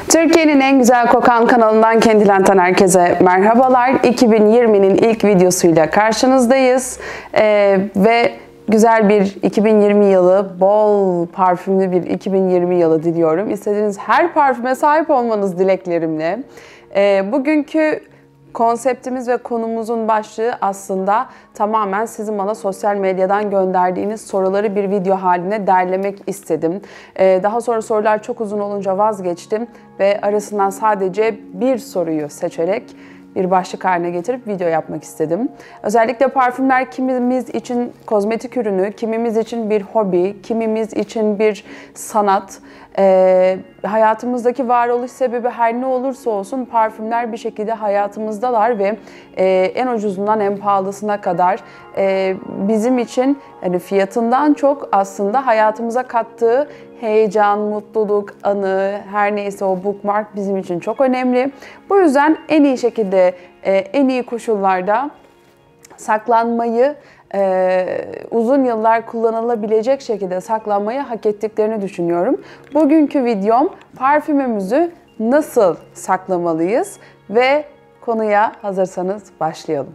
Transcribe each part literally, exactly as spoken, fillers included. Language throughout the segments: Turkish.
Türkiye'nin en güzel kokan kanalından Kendilen'ten herkese merhabalar. iki bin yirminin ilk videosuyla karşınızdayız. Ee, ve güzel bir iki bin yirmi yılı, bol parfümlü bir iki bin yirmi yılı diliyorum. İstediğiniz her parfüme sahip olmanız dileklerimle. Ee, bugünkü konseptimiz ve konumuzun başlığı aslında tamamen sizin bana sosyal medyadan gönderdiğiniz soruları bir video haline derlemek istedim. Ee, daha sonra sorular çok uzun olunca vazgeçtim ve arasından sadece bir soruyu seçerek bir başlık haline getirip video yapmak istedim. Özellikle parfümler kimimiz için kozmetik ürünü, kimimiz için bir hobi, kimimiz için bir sanat. Ee, hayatımızdaki varoluş sebebi her ne olursa olsun parfümler bir şekilde hayatımızdalar ve e, en ucuzundan en pahalısına kadar e, bizim için yani fiyatından çok aslında hayatımıza kattığı heyecan, mutluluk, anı, her neyse o bookmark bizim için çok önemli. Bu yüzden en iyi şekilde, e, en iyi koşullarda saklanmayı, Ee, uzun yıllar kullanılabilecek şekilde saklanmayı hak ettiklerini düşünüyorum. Bugünkü videom parfümümüzü nasıl saklamalıyız ve konuya hazırsanız başlayalım.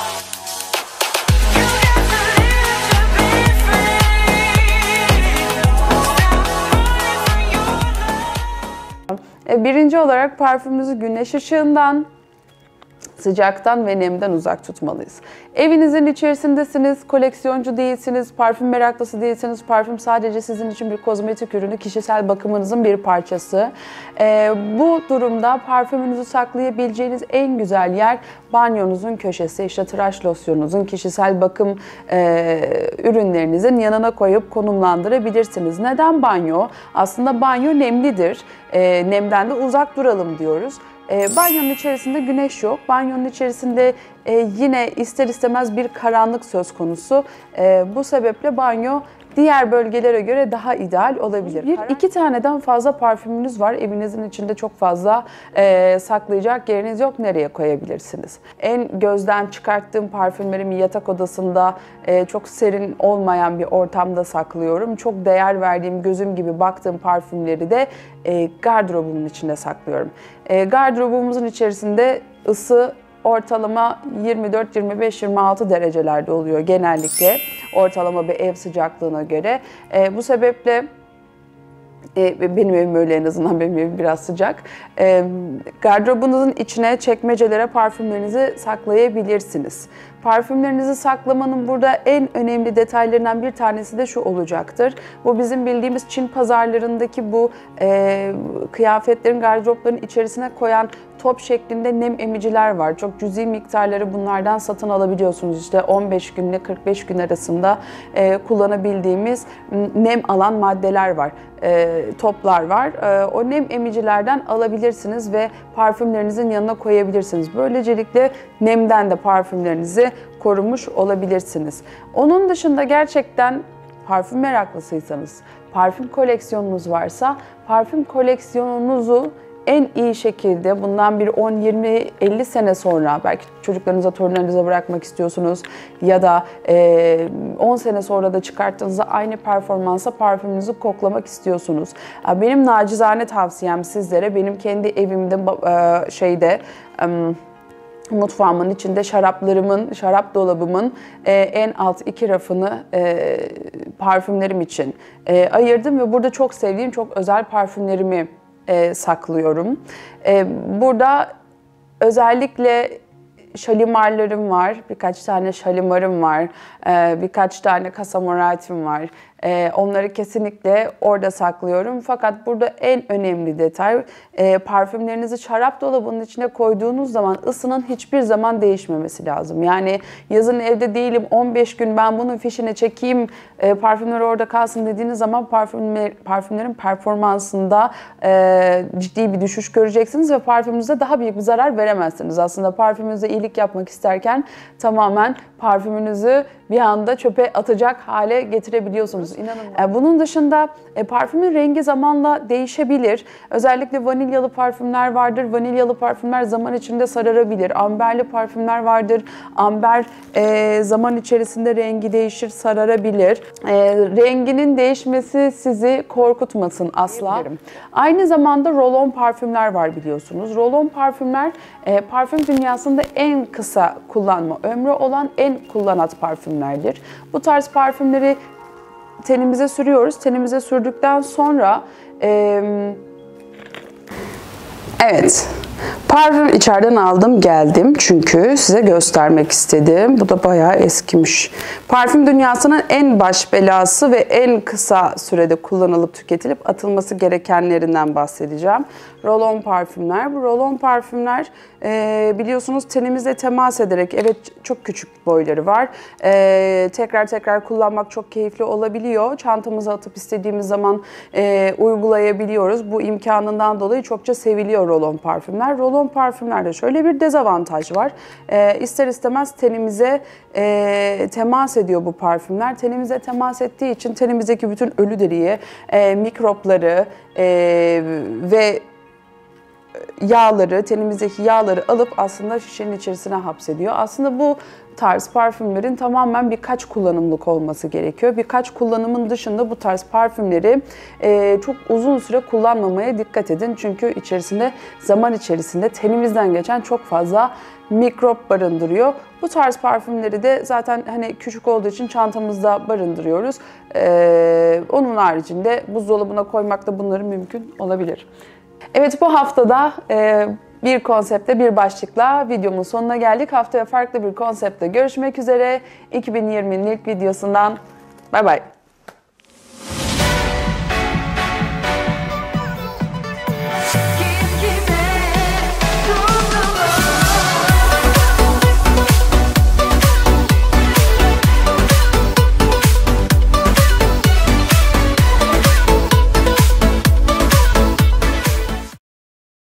Birinci olarak parfümümüzü güneş ışığından, sıcaktan ve nemden uzak tutmalıyız. Evinizin içerisindesiniz, koleksiyoncu değilsiniz, parfüm meraklısı değilsiniz. Parfüm sadece sizin için bir kozmetik ürünü, kişisel bakımınızın bir parçası. Ee, bu durumda parfümünüzü saklayabileceğiniz en güzel yer banyonuzun köşesi. İşte tıraş losyonunuzun, kişisel bakım e, ürünlerinizin yanına koyup konumlandırabilirsiniz. Neden banyo? Aslında banyo nemlidir. E, nemden de uzak duralım diyoruz. E, banyonun içerisinde güneş yok. Banyonun içerisinde e, yine ister istemez bir karanlık söz konusu. E, bu sebeple banyo diğer bölgelere göre daha ideal olabilir. Bir, iki taneden fazla parfümünüz var. Evinizin içinde çok fazla e, saklayacak yeriniz yok. Nereye koyabilirsiniz? En gözden çıkarttığım parfümlerimi yatak odasında e, çok serin olmayan bir ortamda saklıyorum. Çok değer verdiğim, gözüm gibi baktığım parfümleri de e, gardırobumun içinde saklıyorum. E, gardırobumuzun içerisinde ısı ortalama yirmi dört, yirmi beş, yirmi altı derecelerde oluyor genellikle. Ortalama bir ev sıcaklığına göre. E, bu sebeple e, benim evim öyle, en azından benim evim biraz sıcak. E, gardırobunuzun içine, çekmecelere parfümlerinizi saklayabilirsiniz. Parfümlerinizi saklamanın burada en önemli detaylarından bir tanesi de şu olacaktır. Bu bizim bildiğimiz Çin pazarlarındaki bu e, kıyafetlerin, gardıropların içerisine koyan top şeklinde nem emiciler var. Çok cüzi miktarları bunlardan satın alabiliyorsunuz. İşte on beş günle kırk beş gün arasında e, kullanabildiğimiz nem alan maddeler var. E, toplar var. E, o nem emicilerden alabilirsiniz ve parfümlerinizin yanına koyabilirsiniz. Böylelikle nemden de parfümlerinizi korumuş olabilirsiniz. Onun dışında gerçekten parfüm meraklısıysanız, parfüm koleksiyonunuz varsa, parfüm koleksiyonunuzu en iyi şekilde bundan bir on, yirmi, elli sene sonra belki çocuklarınıza, torunlarınıza bırakmak istiyorsunuz ya da on sene sonra da çıkarttığınızda aynı performansa parfümünüzü koklamak istiyorsunuz. Benim nacizane tavsiyem sizlere, benim kendi evimde şeyde mutfağımın içinde şaraplarımın, şarap dolabımın e, en alt iki rafını e, parfümlerim için e, ayırdım ve burada çok sevdiğim, çok özel parfümlerimi e, saklıyorum. E, burada özellikle şalimarlarım var, birkaç tane şalimarım var, e, birkaç tane Casamorati'm var. E, onları kesinlikle orada saklıyorum. Fakat burada en önemli detay, e, parfümlerinizi şarap dolabının içine koyduğunuz zaman ısının hiçbir zaman değişmemesi lazım. Yani yazın evde değilim, on beş gün ben bunun fişini çekeyim, e, parfümler orada kalsın dediğiniz zaman parfümler, parfümlerin performansında e, ciddi bir düşüş göreceksiniz ve parfümünüze daha büyük bir zarar veremezsiniz. Aslında parfümünüze iyilik yapmak isterken tamamen parfümünüzü bir anda çöpe atacak hale getirebiliyorsunuz. görüyorsunuz. İnanılmaz. Bunun dışında e, parfümün rengi zamanla değişebilir. Özellikle vanilyalı parfümler vardır. Vanilyalı parfümler zaman içinde sararabilir. Amberli parfümler vardır. Amber e, zaman içerisinde rengi değişir, sararabilir. E, renginin değişmesi sizi korkutmasın asla. Aynı zamanda roll-on parfümler var biliyorsunuz. Roll-on parfümler e, parfüm dünyasında en kısa kullanma ömrü olan en kullanat parfümlerdir. Bu tarz parfümleri tenimize sürüyoruz. Tenimize sürdükten sonra e, evet, parfüm içeriden aldım geldim çünkü size göstermek istedim. Bu da bayağı eskimiş. Parfüm dünyasının en baş belası ve en kısa sürede kullanılıp tüketilip atılması gerekenlerinden bahsedeceğim. Roll-on parfümler. Bu roll-on parfümler e, biliyorsunuz tenimizle temas ederek, evet çok küçük boyları var. E, tekrar tekrar kullanmak çok keyifli olabiliyor. Çantamıza atıp istediğimiz zaman e, uygulayabiliyoruz. Bu imkanından dolayı çokça seviliyor roll-on parfümler. Roll-on parfümlerde şöyle bir dezavantaj var. E, ister istemez tenimize e, temas ediyor bu parfümler. Tenimize temas ettiği için tenimizdeki bütün ölü deriyi, e, mikropları e, ve yağları, tenimizdeki yağları alıp aslında şişenin içerisine hapsediyor. Aslında bu tarz parfümlerin tamamen birkaç kullanımlık olması gerekiyor. Birkaç kullanımın dışında bu tarz parfümleri e, çok uzun süre kullanmamaya dikkat edin. Çünkü içerisinde zaman içerisinde tenimizden geçen çok fazla mikrop barındırıyor. Bu tarz parfümleri de zaten hani küçük olduğu için çantamızda barındırıyoruz. E, onun haricinde buzdolabına koymak da bunları mümkün olabilir. Evet, bu haftada e, bir konseptle, bir başlıkla videomun sonuna geldik. Haftaya farklı bir konseptle görüşmek üzere. iki bin yirminin ilk videosundan bay bay.